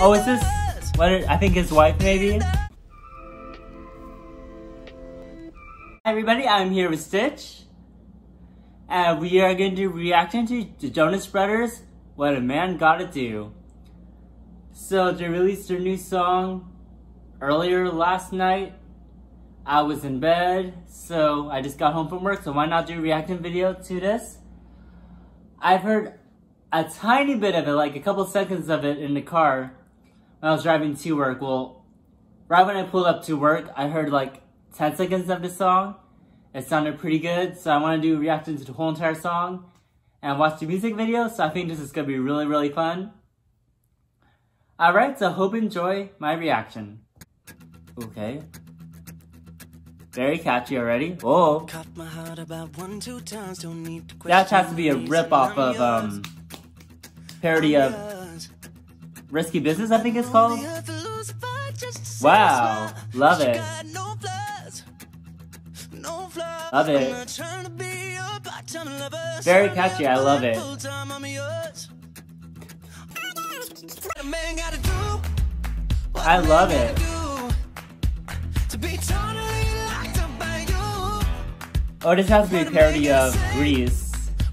Oh, is this what? I think his wife, maybe. Hi everybody, I'm here with Stitch, and we are going to do reacting to the Jonas Brothers, What a Man Gotta Do. So they released their new song earlier last night. I was in bed, so I just got home from work, so why not do a reaction video to this? I've heard a tiny bit of it, like a couple seconds of it in the car when I was driving to work. Well, right when I pulled up to work, I heard like 10 seconds of the song. It sounded pretty good, so I want to do a reaction to the whole entire song and watch the music video, so I think this is going to be really, really fun. Alright, so hope you enjoy my reaction. Okay. Very catchy already. Whoa. That has to be a rip-off of, parody of Risky Business, I think it's called. Wow. Love it. Love it. Very catchy, I love it. I love it. Oh, this has to be a parody of Grease.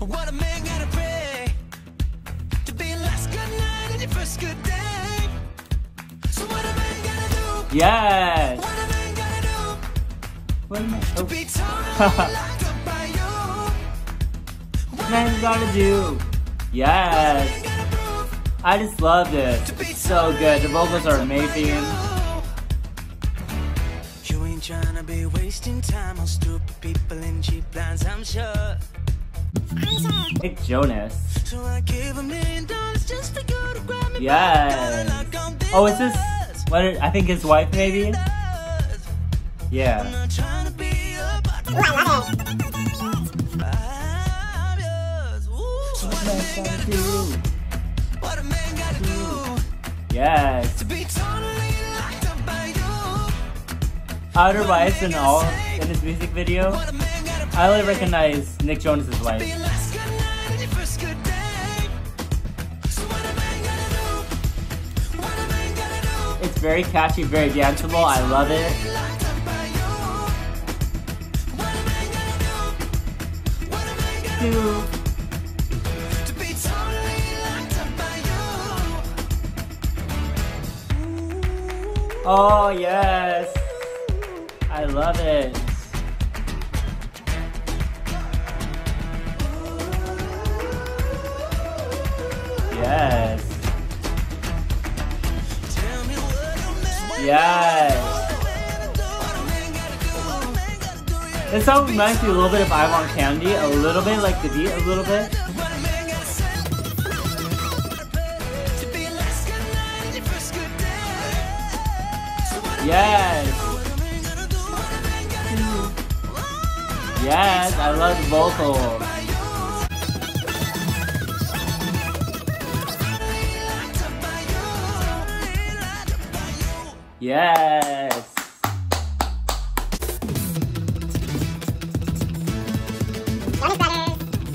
Yes! What am I? Oh. Man gotta do. Yes! I just love this. It's so good. The vocals are amazing. You ain't trying to be wasting time on stupid people and cheap plans, I'm sure. It's Jonas. So I gave $1 million just for you to grab me. Yes. Oh, is this what? I think his wife, maybe. Yeah. Ooh, I love it. Yes. Outer Bias and all in his music video. I only recognize Nick Jonas' wife. It's very catchy, very danceable. I love it. Oh yes, I love it. Yes. Yes. This song reminds me a little bit of I Want Candy, a little bit, like the beat, a little bit. Yes. Yes, I love the vocals. Yes. Jonas Brother.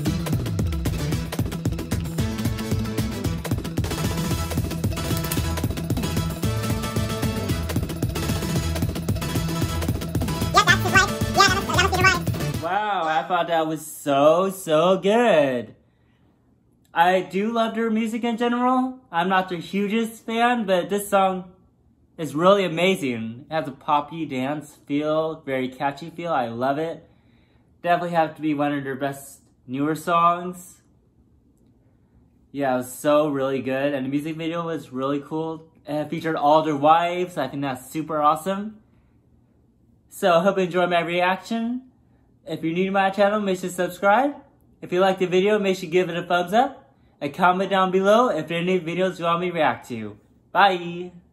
Wow, I thought that was so good. I do love their music in general. I'm not their hugest fan, but this song is really amazing. It has a poppy dance feel, very catchy feel. I love it. Definitely have to be one of their best newer songs. Yeah, it was so really good. And the music video was really cool. It featured all their wives. I think that's super awesome. So I hope you enjoyed my reaction. If you're new to my channel, make sure to subscribe. If you liked the video, make sure to give it a thumbs up. And comment down below if there are any videos you want me to react to. Bye!